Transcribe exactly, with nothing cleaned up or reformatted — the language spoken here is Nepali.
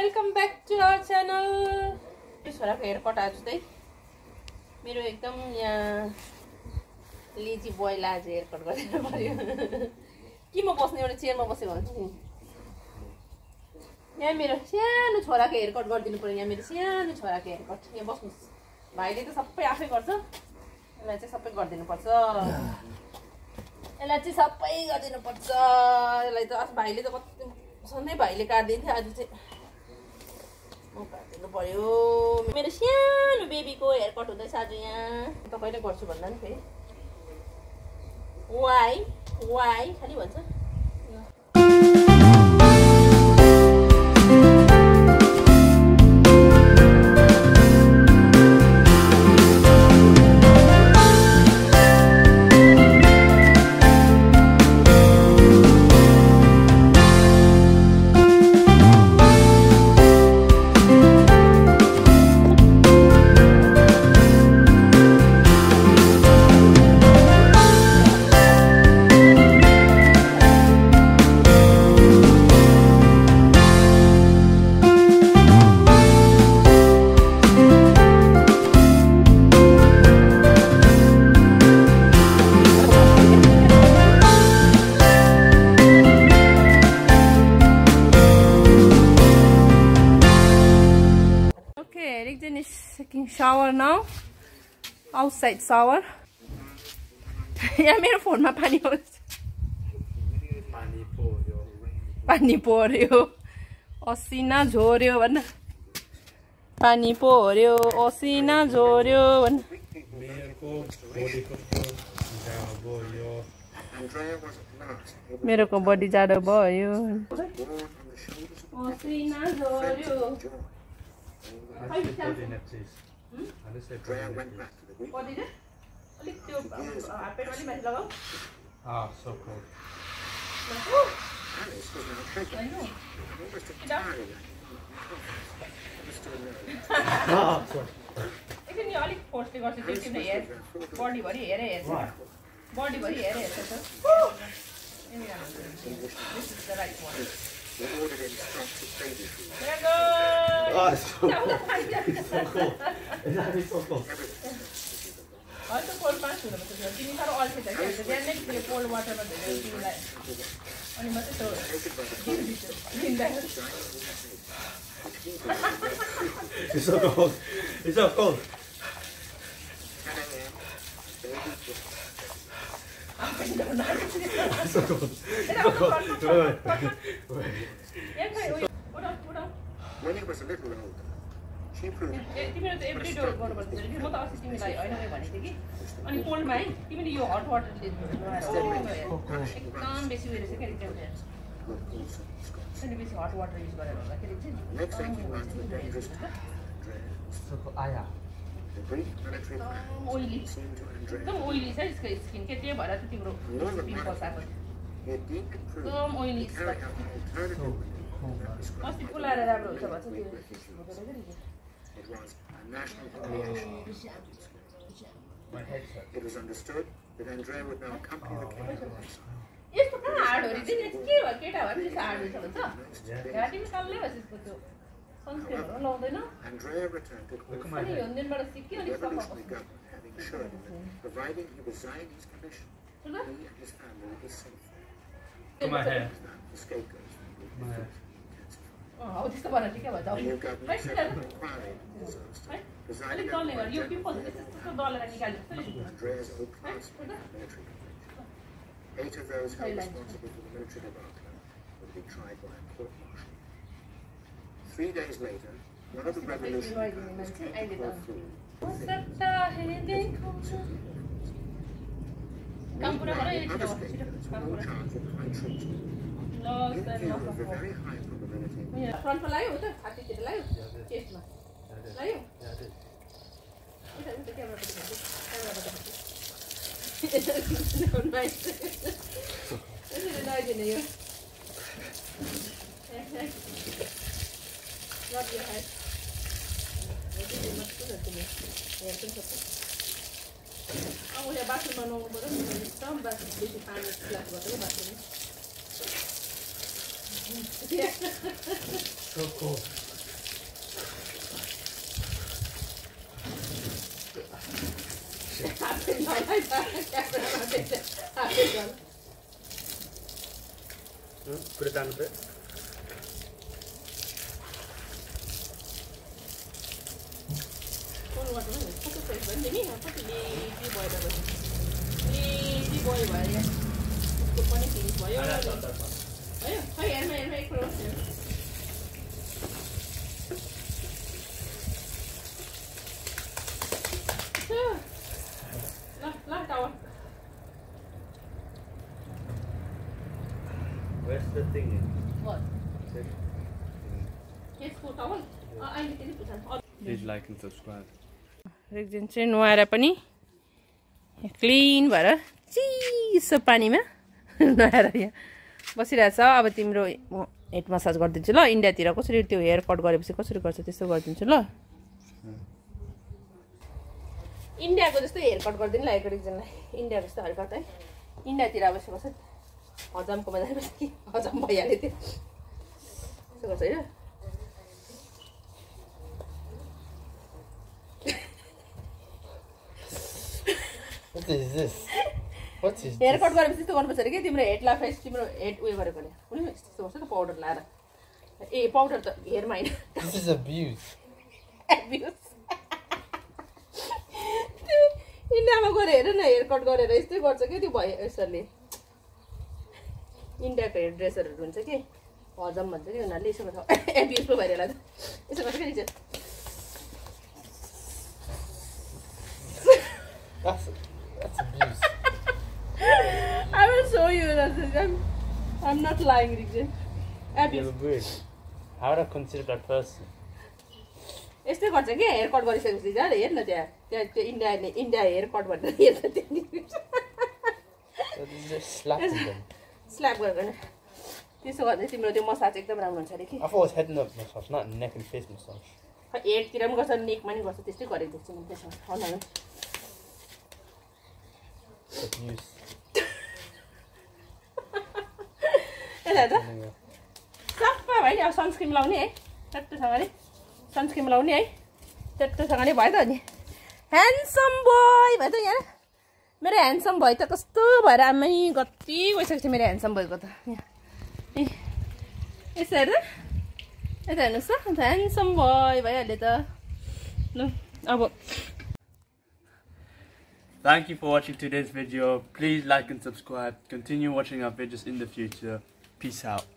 Welcome back to our channel. छोराको हेयर कट आज चाहिँ मेरो एकदम यहाँ लेजी बोयलाई आज हेयर कट गरिदिनु पर्यो। कि म बस्ने एउटा चेयरमा बसेँ भन्छु नि। यहाँ मेरो सानो छोराको हेयर कट गरिदिनु पर्यो। यहाँ मेरो सानो छोराको हेयर कट यहाँ बस्नुहोस्। भाइले त सबै आफै गर्छ, यसलाई चाहिँ सबै गरिदिनुपर्छ। यसलाई चाहिँ सबै गरिदिनुपर्छ। यसलाई त भाइले त कति सधैँ भाइले काट्दिन्थ्यो, आज चाहिँ म काटिदिनु पर्यो। मेरो सानो बेबीको हेयर कट हुँदैछ आज यहाँ। त कहिले गर्छु भन्दा नि फेरि वाइ वाइ खालि भन्छ। Taking shower now, outside shower. यहाँ मेरो फोनमा पानी आउँछ। पानी पर्यो, पानी पर्यो, असिना झोर्यो भन्न। पानी पर्यो, असिना झोर्यो भन्न। मेरोको बडी जाडो भयो, असिना झोर्यो। Ah, so cool. एकछिन यो अलिक फोर्सले गर्छु त्यसले हेयर बडी भरि हेरे हेर्छ बडी भरि हेरे हेर्छ त This is the right one. There goes. Oh, it's so cool. It's so cool. It's actually so cool. Also cold पाँच हुनु पर्छ तिमी सारो अल्छे छ के बिहान नै त्यो कोल्ड वाटरमा धोएर तिमीलाई अनि मात्रै त्यो दिँदा It's so cold. It's so cold. It's so cold. It's so cold. When he was a little older, she proved तिमीले त एभ्री डे गर्नुपर्छ नि। म त अस्ति तिमीलाई हैन नै भनेथे कि अनि कोल्डमा है तिमीले यो हट वाटरले एकदम बेसी उयो रहेछ के रिजल्ट अनि बेसी हट वाटर युज गरेर गर्दाखेरि चाहिँ next eighteen months was dangerous to So cool. Ah, yeah. the brief military plan oily seemed to Andrea. एकदम ओइली छ यसको स्किन के त्यही भएर त तिम्रो पिम्पल्स आएको He had deemed it prudent एकदम oily to carry out an alternative maneuver that अस्ति prescribed पुलाएर राम्रो हुन्छ भन्छ त्यो it was a national humiliation. My head's hurt. It was understood that Andrea would now accompany the king to Versailles. यस्तो कहाँ हार्ड हो रे चाहिँ के भयो केटा भएर त्यस्तो हार्ड हुन्छ भन्छ घाँटीमा काल्लै भएछ यसको त्यो सनस्क्रिनहरू लाउँदैन Andrea returned to Look at Corfu, my अनि head. हिउँदिनबाट सिक्यो अनि the सफा revolutionary government having assured him that providing he resigned his commission, he and his family would be safe. Look at my hair. He was now the scapegoat for My the hair. हो त्यस्तो भएर ठिकै भन्छ The new government set up an inquiry into the disaster, अलिक presiding दल्ने over भयो यो पिम्पल्स त्यस्तो दलेर निकाल्यो जस्तो Andrea's old classmate in the military convention. Eight of those held responsible for the military debacle would be tried by a court-martial. Three days later, one of the revolutionary guards came to Corfu. काम पुरा गर एकछिन Other अब छिटो scapegoats काम were all पुरा charged with high treason. ल In view of the very high probability फ्रन्टमा लाग्यो हो त छातीतिर लाग्यो चेस्टमा लाग्यो Yeah, I did. उता उता क्यामेराबाट खिच्छु क्यामेराबाट खिच्छु यसरी लगाइदिने यो Rub your head. अब यहाँ बाथरुममा नुहाउनु पर्यो एकदम बाथरुम बेसी पानी ग्लास गर्दै बाथरुममा So cool. Put it down a bit. Where's the thing? What? Check. Please like and subscribe. एकदिन चाहिँ नुहाएर पनि क्लिन भएर चिसो पानीमा नुहाएर यहाँ बसिरहेछ। अब तिम्रो म हेड मसाज गरिदिन्छु ल। इन्डियातिर कसरी त्यो हेयर कट गरेपछि कसरी गर्छ त्यस्तो गरिदिन्छु ल। इन्डियाको जस्तो हेयर कट गरिदिनु लागेको एकजनालाई। इन्डियाको जस्तो हेयर कट है। इन्डियातिर अब यसो गर्छ हजामको मजा कि हजाम भइहाल्यो त्यो यसो गर्छ होइन। What is this? What is hair this? Cut गरेपछि त्यस्तो गर्नुपर्छ अरे कि तिम्रो हेडलाई फेस तिम्रो हेड उयो गरेकोले कुनै यस्तो गर्छ नि पाउडर लाएर। ए पाउडर त हेयरमा होइन। This is abuse. एब्युज इन्डियामा गएर हेर न हेयर कट गरेर यस्तै गर्छ कि त्यो भयो यसरी। इन्डियाको हेयर ड्रेसरहरू हुन्छ कि हजम भन्छ कि उनीहरूले यसो गर्छ। एब्युज पो भइरहेला त यसो गर्छ कि reason. That's that's abuse. I will show you that. I'm, I'm not lying, Rijan. You're weird. How would I consider that person? यस्तै गर्छ कि हेयर कट गरिसकेपछि जा हेर न त्यहाँ त्यहाँ त्यो इन्डिया इन्डिया हेयर कट भनेर हेर्छ त्यहाँनिर। स्ल्याप गरेर त्यसो गर्दा तिम्रो त्यो मसाज एकदम राम्रो हुन्छ अरे कि। I thought it was head and neck massage, not neck and face massage. हेडतिर पनि गर्छ नेकमा पनि गर्छ त्यस्तै गरेको देख्छु म त्यसमा। होइन Abuse. यता त सफा भयो नि। अब सनस्क्रिन लाउने है चट्टोसँगले सनस्क्रिन लाउने है चट्टोसँगले भयो त नि। ह्यान्डसम बोय भयो त यहाँ मेरो ह्यान्डसम भयो त कस्तो भएर आमै कति गइसकेको थियो मेरो ह्यान्डसम भएको त। यहाँ ए यसो हेर यता हेर्नुहोस् त अन्त ह्यान्डसम बोय भइहाल्यो त ल। अब Thank you for watching today's video. Please like and subscribe. Continue watching our videos in the future. Peace out.